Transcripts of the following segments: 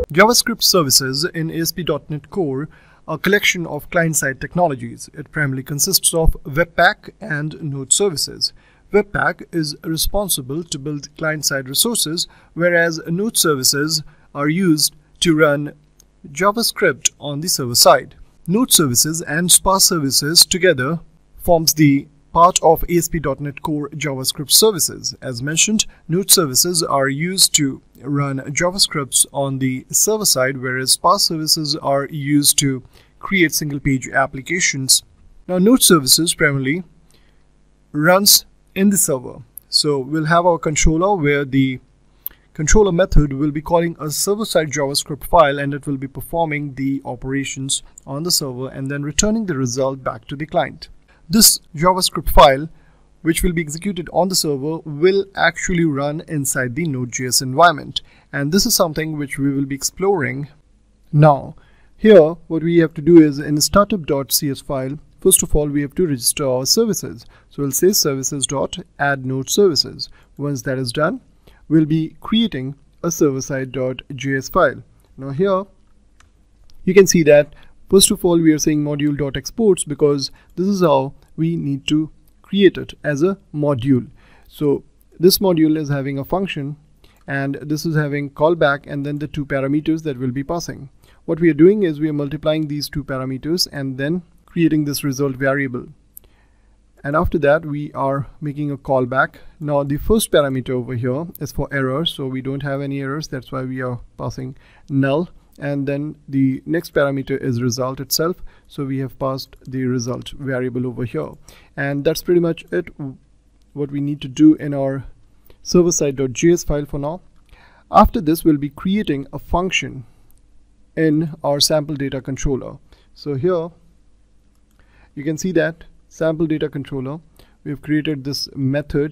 JavaScript services in ASP.NET Core are a collection of client-side technologies. It primarily consists of Webpack and Node services. Webpack is responsible to build client-side resources, whereas Node services are used to run JavaScript on the server side. Node services and Sparse services together forms the part of ASP.NET Core JavaScript services. As mentioned, Node services are used to run JavaScripts on the server side, whereas Sparse services are used to create single-page applications. Now, Node services primarily runs in the server. So we'll have our controller where the controller method will be calling a server-side JavaScript file, and it will be performing the operations on the server and then returning the result back to the client. This JavaScript file, which will be executed on the server, will actually run inside the Node.js environment, and this is something which we will be exploring now. Here, what we have to do is in startup.cs file, first of all, we have to register our services. So we'll say services.add node services. Once that is done, we'll be creating a server-side.js file. Now here, you can see that first of all, we are saying module.exports because this is how we need to create it as a module. So this module is having a function, and this is having callback and then the two parameters that we'll be passing. What we are doing is we are multiplying these two parameters and then creating this result variable. And after that, we are making a callback. Now the first parameter over here is for errors, so we don't have any errors. That's why we are passing null. And then the next parameter is result itself, so we have passed the result variable over here. And that's pretty much it, what we need to do in our server-side.js file for now. After this, we'll be creating a function in our sample data controller. So here you can see that sample data controller, we've created this method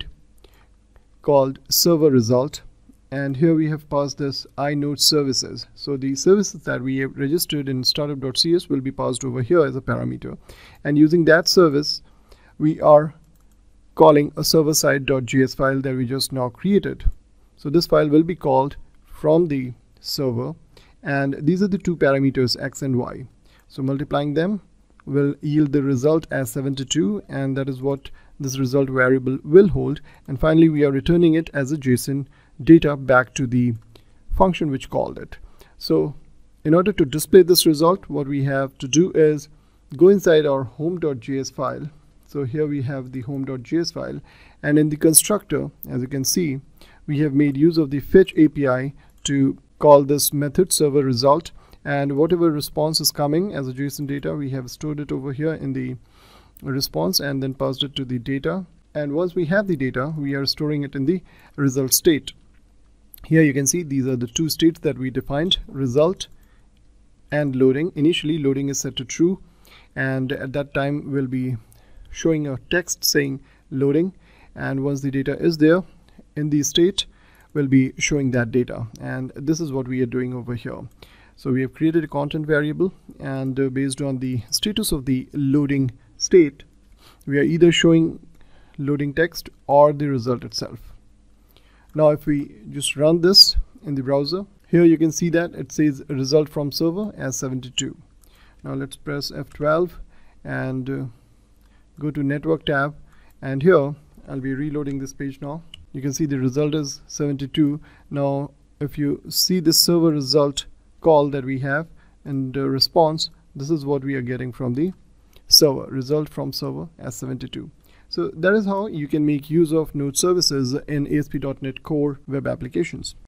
called server result, and here we have passed this inode services. So the services that we have registered in startup.cs will be passed over here as a parameter, and using that service we are calling a server-side.js file that we just now created. So this file will be called from the server, and these are the two parameters x and y. So multiplying them will yield the result as 72, and that is what this result variable will hold. And finally, we are returning it as a JSON data back to the function which called it. So in order to display this result, what we have to do is go inside our home.js file. So here we have the home.js file, and in the constructor, as you can see, we have made use of the fetch API to call this method server result, and whatever response is coming as a JSON data, we have stored it over here in the response and then passed it to the data. And once we have the data, we are storing it in the result state. Here you can see these are the two states that we defined, result and loading. Initially, loading is set to true, and at that time we'll be showing a text saying loading, and once the data is there in the state, we'll be showing that data. And this is what we are doing over here. So we have created a content variable, and based on the status of the loading state, we are either showing loading text or the result itself. Now if we just run this in the browser, here you can see that it says result from server as 72. Now let's press F12 and go to network tab, and here I'll be reloading this page now. You can see the result is 72. Now if you see the server result call that we have and the response, this is what we are getting from the server, result from server as 72. So that is how you can make use of Node services in ASP.NET Core web applications.